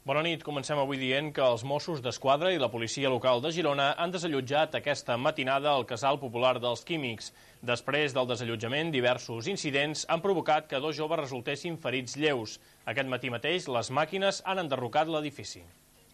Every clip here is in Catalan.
Bona nit. Comencem avui dient que els Mossos d'Esquadra i la policia local de Girona han desallotjat aquesta matinada el casal popular dels Químics. Després del desallotjament, diversos incidents han provocat que dos joves resultessin ferits lleus. Aquest matí mateix, les màquines han enderrocat l'edifici.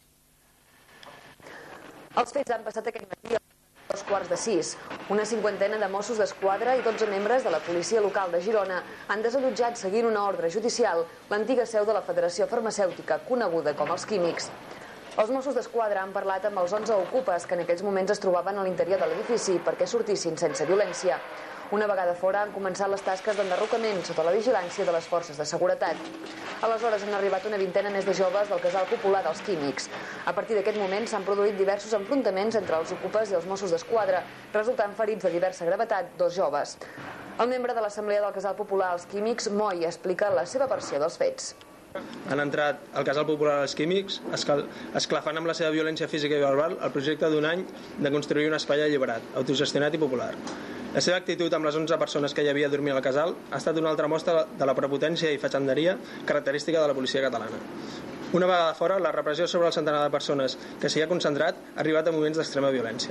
Els fets han passat aquest matí a 5:15. Una cinquantena de Mossos d'Esquadra i 12 membres de la policia local de Girona han desallotjat, seguint una ordre judicial, l'antiga seu de la Federació Farmacèutica, coneguda com els Químics. Els Mossos d'Esquadra han parlat amb els 11 ocupes que en aquells moments es trobaven a l'interior de l'edifici perquè sortissin sense violència. Una vegada fora han començat les tasques d'enderrocament sota la vigilància de les forces de seguretat. Aleshores han arribat una vintena més de joves del casal popular dels Químics. A partir d'aquest moment s'han produït diversos enfrontaments entre els ocupes i els Mossos d'Esquadra, resultant ferits de diversa gravetat dos joves. El membre de l'Assemblea del Casal Popular als Químics, Moi, explica la seva versió dels fets. Han entrat al Casal Popular dels Químics, esclafant amb la seva violència física i verbal el projecte d'un any de construir un espai alliberat, autogestionat i popular. La seva actitud amb les 11 persones que hi havia dormint al casal ha estat una altra mostra de la prepotència i fatxenderia característica de la policia catalana. Una vegada fora, la repressió sobre el centenar de persones que s'hi ha concentrat ha arribat a moments d'extrema violència.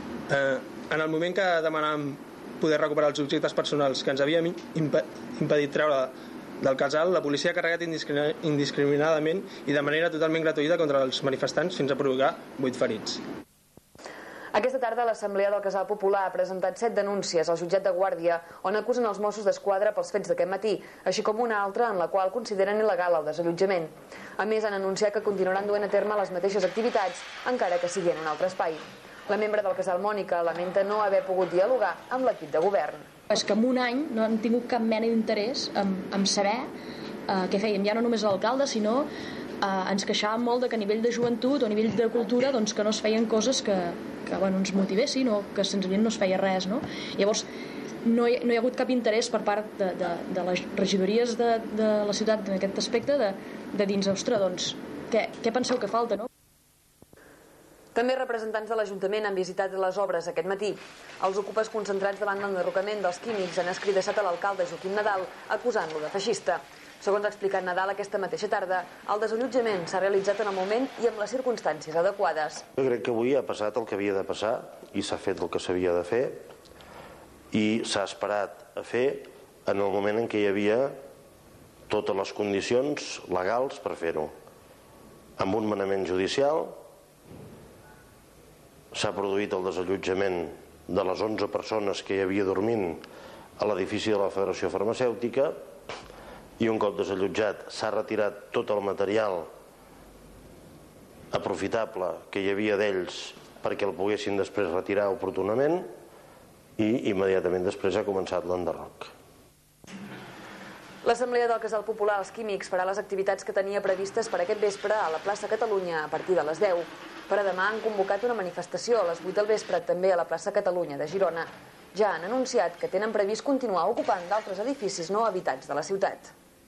En el moment que demanàvem poder recuperar els objectes personals que ens havien impedit treure del casal, la policia ha carregat indiscriminadament i de manera totalment gratuïta contra els manifestants fins a provocar 8 ferits. Aquesta tarda l'Assemblea del Casal Popular ha presentat 7 denúncies al jutjat de Guàrdia on acusen els Mossos d'Esquadra pels fets d'aquest matí, així com una altra en la qual consideren il·legal el desallotjament. A més, han anunciat que continuaran duent a terme les mateixes activitats, encara que sigui en un altre espai. La membre del Casal, Mònica, lamenta no haver pogut dialogar amb l'equip de govern. És que en un any no han tingut cap mena d'interès en saber què fèiem, ja no només l'alcalde, sinó ens queixàvem molt de que a nivell de joventut o a nivell de cultura doncs, que no es feien coses que ens motivessin o que senzillament no es feia res, no? Llavors no hi ha hagut cap interès per part de les regidories de la ciutat en aquest aspecte de dir, ostres, doncs què penseu que falta, no? També representants de l'Ajuntament han visitat les obres aquest matí. Els ocupes concentrats davant l'enderrocament dels Químics han escridassat a l'alcalde Joaquim Nadal acusant-lo de feixista. Segons ha explicat Nadal aquesta mateixa tarda, el desallotjament s'ha realitzat en el moment i amb les circumstàncies adequades. Jo crec que avui ha passat el que havia de passar i s'ha fet el que s'havia de fer i s'ha esperat a fer en el moment en què hi havia totes les condicions legals per fer-ho. Amb un manament judicial s'ha produït el desallotjament de les 11 persones que hi havia dormint a l'edifici de la Federació Farmacèutica i un cop desallotjat s'ha retirat tot el material aprofitable que hi havia d'ells perquè el poguessin després retirar oportunament i immediatament després ha començat l'enderroc. L'Assemblea del Casal Popular als Químics farà les activitats que tenia previstes per aquest vespre a la plaça Catalunya a partir de les 10. Per a demà han convocat una manifestació a les 8 del vespre també a la plaça Catalunya de Girona. Ja han anunciat que tenen previst continuar ocupant d'altres edificis no habitats de la ciutat.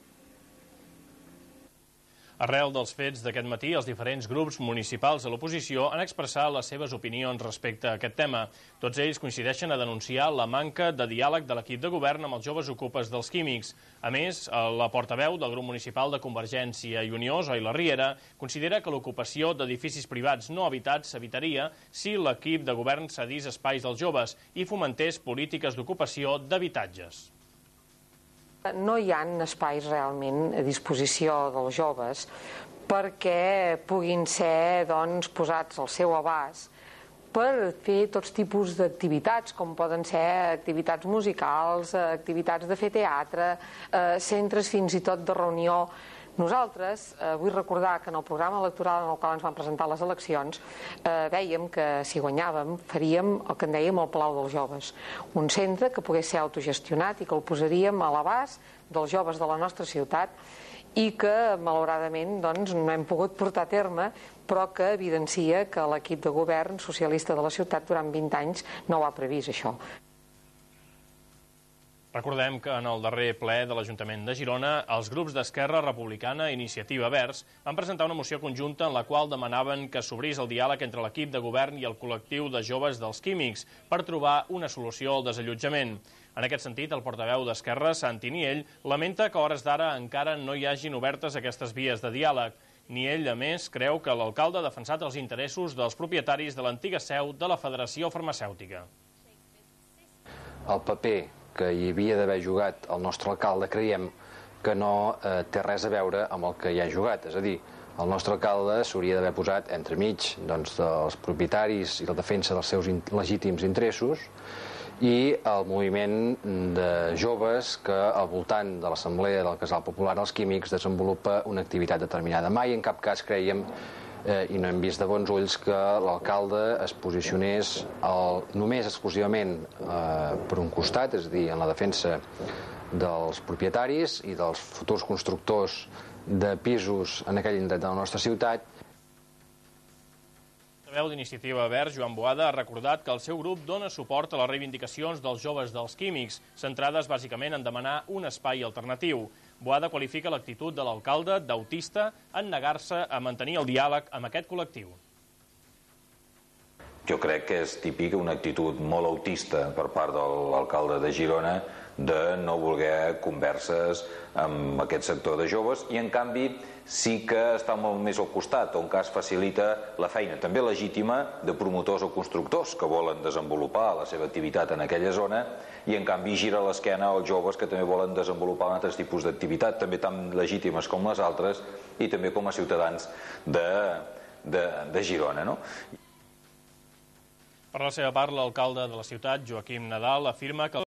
Arrel dels fets d'aquest matí, els diferents grups municipals de l'oposició han expressat les seves opinions respecte a aquest tema. Tots ells coincideixen a denunciar la manca de diàleg de l'equip de govern amb els joves ocupes dels Químics. A més, la portaveu del grup municipal de Convergència i Unió, Zoila Riera, considera que l'ocupació d'edificis privats no habitats s'evitaria si l'equip de govern cedís espais als joves i fomentés polítiques d'ocupació d'habitatges. No hi ha espais realment a disposició dels joves perquè puguin ser posats al seu abast per fer tots tipus d'activitats, com poden ser activitats musicals, activitats de fer teatre, centres fins i tot de reunió. Nosaltres, vull recordar que en el programa electoral en el qual ens van presentar les eleccions dèiem que si guanyàvem faríem el que en dèiem el Palau dels Joves, un centre que pogués ser autogestionat i que el posaríem a l'abast dels joves de la nostra ciutat i que malauradament no hem pogut portar a terme, però que evidencia que l'equip de govern socialista de la ciutat durant 20 anys no ho ha previst això. Recordem que en el darrer ple de l'Ajuntament de Girona, els grups d'Esquerra Republicana i Iniciativa Verds van presentar una moció conjunta en la qual demanaven que s'obrís el diàleg entre l'equip de govern i el col·lectiu de joves dels Químics per trobar una solució al desallotjament. En aquest sentit, el portaveu d'Esquerra, Santi Niell, lamenta que a hores d'ara encara no hi hagin obertes aquestes vies de diàleg. Ni ell, a més, creu que l'alcalde ha defensat els interessos dels propietaris de l'antiga seu de la Federació Farmacèutica. El paper que hi havia d'haver jugat el nostre alcalde creiem que no té res a veure amb el que hi ha jugat. És a dir, el nostre alcalde s'hauria d'haver posat entremig dels propietaris i la defensa dels seus legítims interessos i el moviment de joves que al voltant de l'Assemblea del Casal Popular dels Químics desenvolupa una activitat determinada. Mai en cap cas creiem i no hem vist de bons ulls que l'alcalde es posicionés només exclusivament per un costat, és a dir, en la defensa dels propietaris i dels futurs constructors de pisos en aquell indret de la nostra ciutat. La veu d'Iniciativa Verds, Joan Boada, ha recordat que el seu grup dona suport a les reivindicacions dels joves dels químics, centrades bàsicament en demanar un espai alternatiu. Boada qualifica l'actitud de l'alcalde d'autista en negar-se a mantenir el diàleg amb aquest col·lectiu. Jo crec que és típic una actitud molt autista per part de l'alcalde de Girona de no voler converses amb aquest sector de joves i en canvi sí que està molt més al costat, on cas facilita la feina també legítima de promotors o constructors que volen desenvolupar la seva activitat en aquella zona i en canvi gira l'esquena als joves que també volen desenvolupar altres tipus d'activitat, també tan legítimes com les altres i també com a ciutadans de Girona, no? Per la seva part, l'alcalde de la ciutat, Joaquim Nadal, afirma que